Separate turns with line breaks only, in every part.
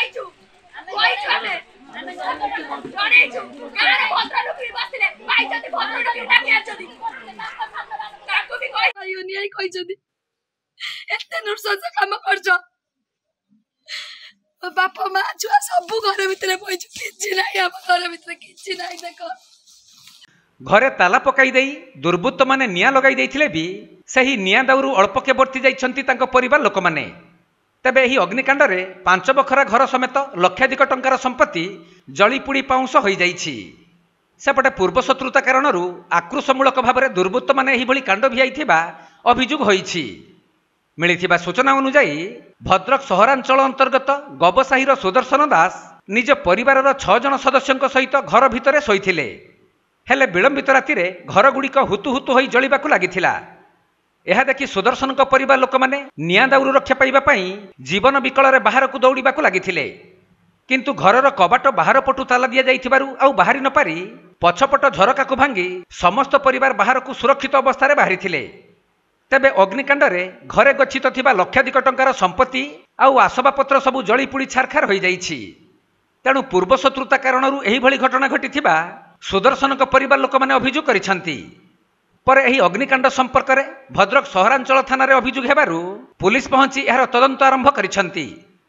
बापा माँ छुआ सब घर भितर कि घर भितर कि देख
घरे ताला पकाई देई दुर्बृत्त माने निया लगाई देइथिले भी सही निया दाउरू अल्पके बर्ती जाइछंती तांको परिवार लोक माने। तेबे एही अग्निकांड रे 5 बखरा घर समेत लक्षाधिक टंकार संपत्ति जली पुड़ी पाउंस होई जाइछि। सेपटे पूर्व शत्रुता कारणरू आक्रोशमूलक भाव दुर्बृत्त माने एही भली कांड भियाइथिबा अभियोग होइछि। मिलिथिबा सूचना अनुसार भद्रक सहरांचल अंतर्गत गबसाहीर सुदर्शन दास निज परिवारर 6 जन सदस्यଙ୍କ सहित घर भितरे शोइथिले। हेले विलंबित राति घर गुड़िक हुतु हुतु होई जलिबाकु लागिथिला। यह देखि सुदर्शन परिवार लोक माने निया दाउरू रक्षा पाइबा जीवन विकल बाहर को दौड़ाकू लगिथिले। किंतु घरर कबाट बाहर पटु ताला दिया जाइथिबारु आउ बाहरी न पारी पछपट झरका को भांगी समस्त परिवार बाहर को सुरक्षित अवस्था बाहरिथिले। तेबे अग्निकांड रे घरे गच्छित थिबा लक्षाधिक टंकार संपत्ति आउ आसबाबपत्र सबु जली पुड़ी छारखार होई जाइछि। तेणु पूर्व शत्रुता कारणरू एही भली घटना घटिथिबा सुदर्शन परिवार लोक माने अभियोग करिसंती। पर एही अग्निकांड संपर्क में भद्रक सहरांचल थाना रे अभियोग हेबारु पुलिस पहुंची एहार तदंत आरंभ करिसंती।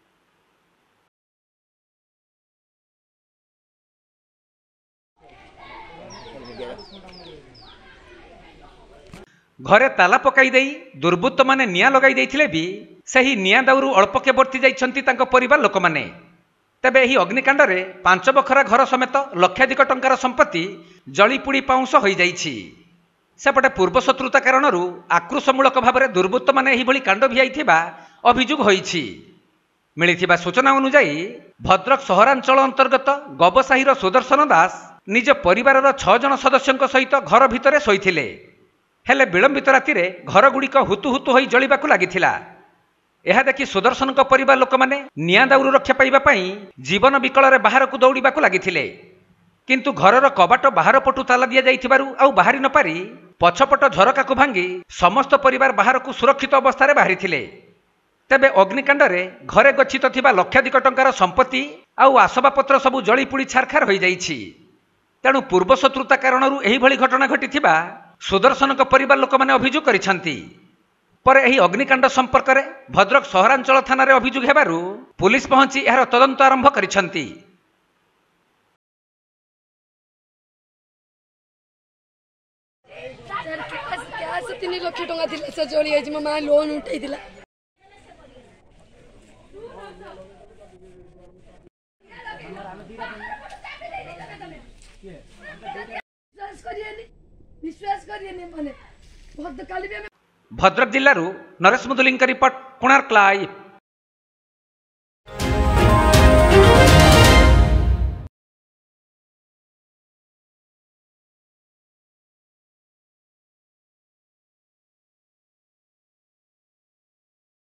घरे ताला पकाई देई दुर्बृत्त माने निया लगाई देइथिले भी सही निया दाउरू अल्पके बर्ती जाइछंती तांको परिवार लोक माने। तेबे एही अग्निकांड रे 5 बखरा घर समेत लक्षाधिक टंकार संपत्ति जली पुड़ी पाउंस होई जाइछि। सेपटे पूर्व शत्रुता कारणरू आक्रोशमूलक भाव दुर्बृत्त माने एही भली कांड भियाइथिबा अभियोग होइछि। मिलिथिबा सूचना अनुसार भद्रक सहरांचल अंतर्गत गबसाहीर सुदर्शन दास निज परिवारर 6 जन सदस्यଙ୍କ सहित घर भितरे शोइथिले। हेले विलंबित राति घर गुड़िक हुतु हुतु होई जलिबाकू लागिथिला। यह देखि सुदर्शन परिवार लोक माने निया दाउरू रक्षा पाइबा जीवन विकल बाहर को दौड़ाकू लगिथिले। किंतु घरर कबाट बाहर पटु ताला दिया जाइथिबारु आउ बाहरी न पारी पछपट झरका को भांगी समस्त परिवार बाहर को सुरक्षित अवस्था बाहरिथिले। तेबे अग्निकांड रे घरे गच्छित थिबा लक्षाधिक टंकार संपत्ति आउ आसबाबपत्र सबु जली पुड़ी छारखार होई जाइछि। तेणु पूर्व शत्रुता कारणरू एही भली घटना घटिथिबा सुदर्शन परिवार लोक माने अभियोग करिसंती। पर एही अग्निकांड संपर्क में भद्रक सहरांचल थाना रे अभियोग हेबारु पुलिस पहुंची एहार तदंत आरंभ करिसंती।
3 लाख टंका थिला से जळी आइछि। मो मां लोन उठाई दिला। विश्वास करियनी माने बहुत काली भी
भद्रक जिल्लारू नरेश मुदुलिंग रिपोर्ट कोणार्क लाइव।